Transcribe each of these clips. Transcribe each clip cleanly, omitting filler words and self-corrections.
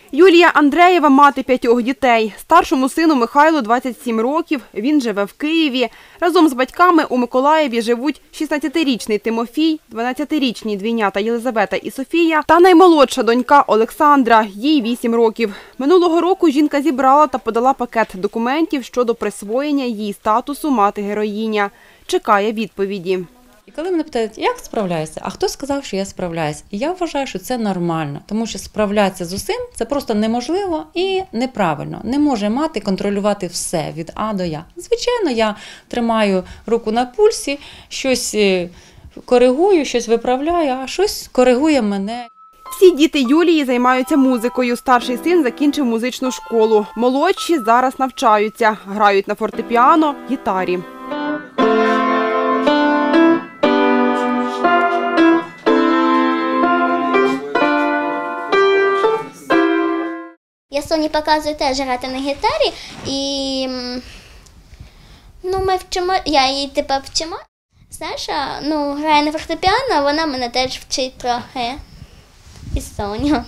Юлія Андреєва – мати 5 дітей. Старшому сину Михайлу 27 років, він живе в Києві. Разом з батьками у Миколаєві живуть 16-річний Тимофій, 12-річні двійнята Єлизавета і Софія та наймолодша донька Олександра, їй 8 років. Минулого року жінка зібрала та подала пакет документів щодо присвоєння їй статусу мати-героїня. Чекає відповіді. І коли мене питають, як справляюся, а хто сказав, що я справляюся? І я вважаю, що це нормально, тому що справлятися з усім – це просто неможливо і неправильно. Не може мати контролювати все від А до Я. Звичайно, я тримаю руку на пульсі, щось коригую, щось виправляю, а щось коригує мене. Всі діти Юлії займаються музикою. Старший син закінчив музичну школу. Молодші зараз навчаються, грають на фортепіано, гітарі. Я Соні показую теж грати на гітарі, і ми вчимо, я її вчимо. Саша грає на фортепіано, вона мене теж вчить трохи. І Соня.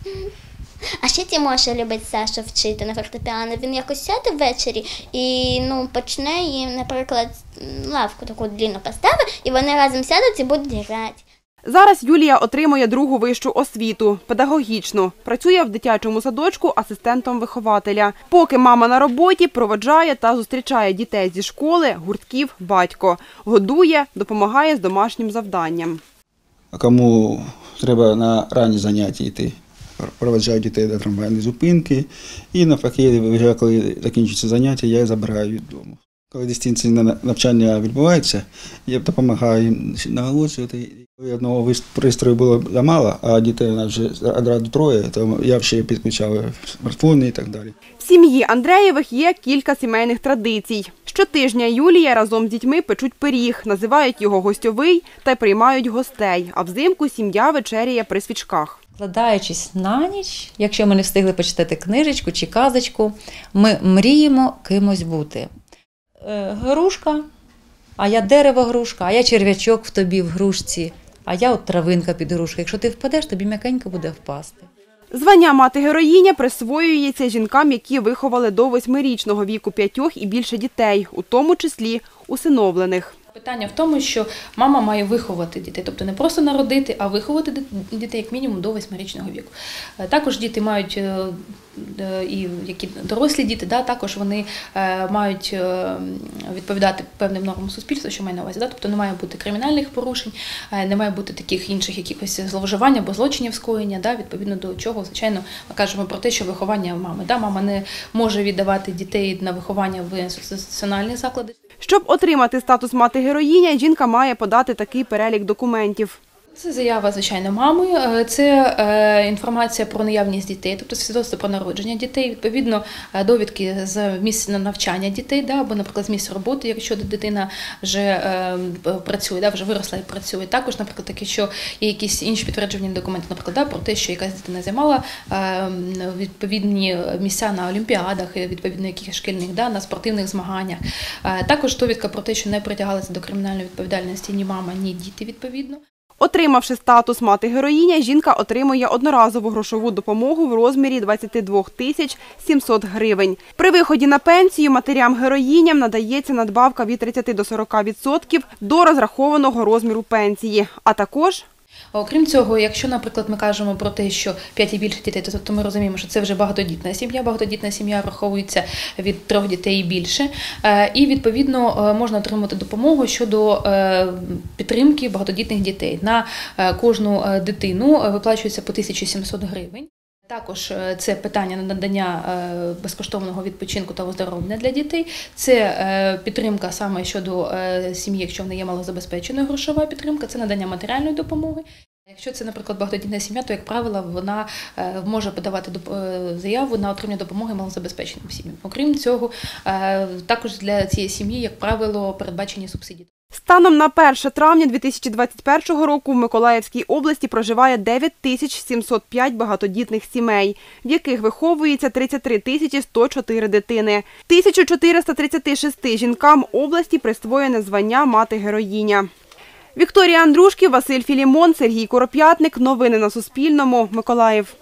А ще Тимоша любить Сашу вчити на фортепіано. Він якось сяде ввечері і почне їм, наприклад, лавку таку длинну поставить, і вони разом сядуть і будуть грати. Зараз Юлія отримує другу вищу освіту – педагогічну. Працює в дитячому садочку асистентом вихователя. Поки мама на роботі, проводжає та зустрічає дітей зі школи, гуртків батько. Годує, допомагає з домашнім завданням. А кому треба на ранні заняття йти, проводжаю дітей до трамвайної зупинки. І навпаки, вже коли закінчується заняття, я забираю від дому. Коли дистанційне навчання відбувається, я допомагаю їм наголошувати. Одного пристрою було замало, а дітей у нас вже одразу 3, то я ще підключав смартфони і так далі. В сім'ї Андреєвих є кілька сімейних традицій. Щотижня Юлія разом з дітьми печуть пиріг, називають його гостьовий та приймають гостей, а взимку сім'я вечеряє при свічках. Вкладаючись на ніч, якщо ми не встигли почитати книжечку чи казочку, ми мріємо кимось бути. Грушка, а я дерево-грушка, а я черв'ячок в тобі в грушці, а я от травинка під грушкою. Якщо ти впадеш, тобі м'якенько буде впасти. Звання мати-героїня присвоюється жінкам, які виховали до 8-річного віку 5 і більше дітей, у тому числі усиновлених. Питання в тому, що мама має виховати дітей, тобто не просто народити, а виховати дітей як мінімум до 8-річного віку. Також діти мають, і які дорослі діти, також вони мають відповідати певним нормам суспільства, що має на увазі. Тобто не має бути кримінальних порушень, не має бути таких інших якихось зловживань або злочинів скоєння, відповідно до чого, звичайно, ми кажемо про те, що виховання мами. Мама не може віддавати дітей на виховання в інституціональні заклади. Щоб отримати статус мати-героїня, жінка має подати такий перелік документів. Це заява, звичайно, мами, це інформація про наявність дітей, тобто свідоцтво про народження дітей, відповідно, довідки з місця навчання дітей, або, наприклад, з місця роботи, якщо дитина вже працює, вже виросла і працює. Також, наприклад, таке, що є якісь інші підтверджувальні документи, наприклад, про те, що якась дитина займала відповідні місця на олімпіадах, відповідно, якихось шкільних, на спортивних змаганнях. Також довідка про те, що не притягалися до кримінальної відповідальності ні мама, ні діти, відповідно. Отримавши статус мати-героїня, жінка отримує одноразову грошову допомогу в розмірі 22 700 гривень. При виході на пенсію матерям-героїням надається надбавка від 30 до 40% до розрахованого розміру пенсії, а також... Окрім цього, якщо, наприклад, ми кажемо про те, що 5 і більше дітей, то ми розуміємо, що це вже багатодітна сім'я. Багатодітна сім'я враховується від 3 дітей і більше. І, відповідно, можна отримати допомогу щодо підтримки багатодітних дітей. На кожну дитину виплачується по 1700 гривень. Також це питання надання безкоштовного відпочинку та оздоровлення для дітей. Це підтримка саме щодо сім'ї, якщо в неї є малозабезпечена грошова підтримка, це надання матеріальної допомоги. Якщо це, наприклад, багатодітна сім'я, то, як правило, вона може подавати заяву на отримання допомоги малозабезпеченим сім'ям. Окрім цього, також для цієї сім'ї, як правило, передбачені субсидії. Станом на 1 травня 2021 року в Миколаївській області проживає 9705 багатодітних сімей, в яких виховується 33 104 дитини. 1436 жінкам області присвоєне звання мати-героїня. Вікторія Андрушків, Василь Філімон, Сергій Короп'ятник. Новини на Суспільному. Миколаїв.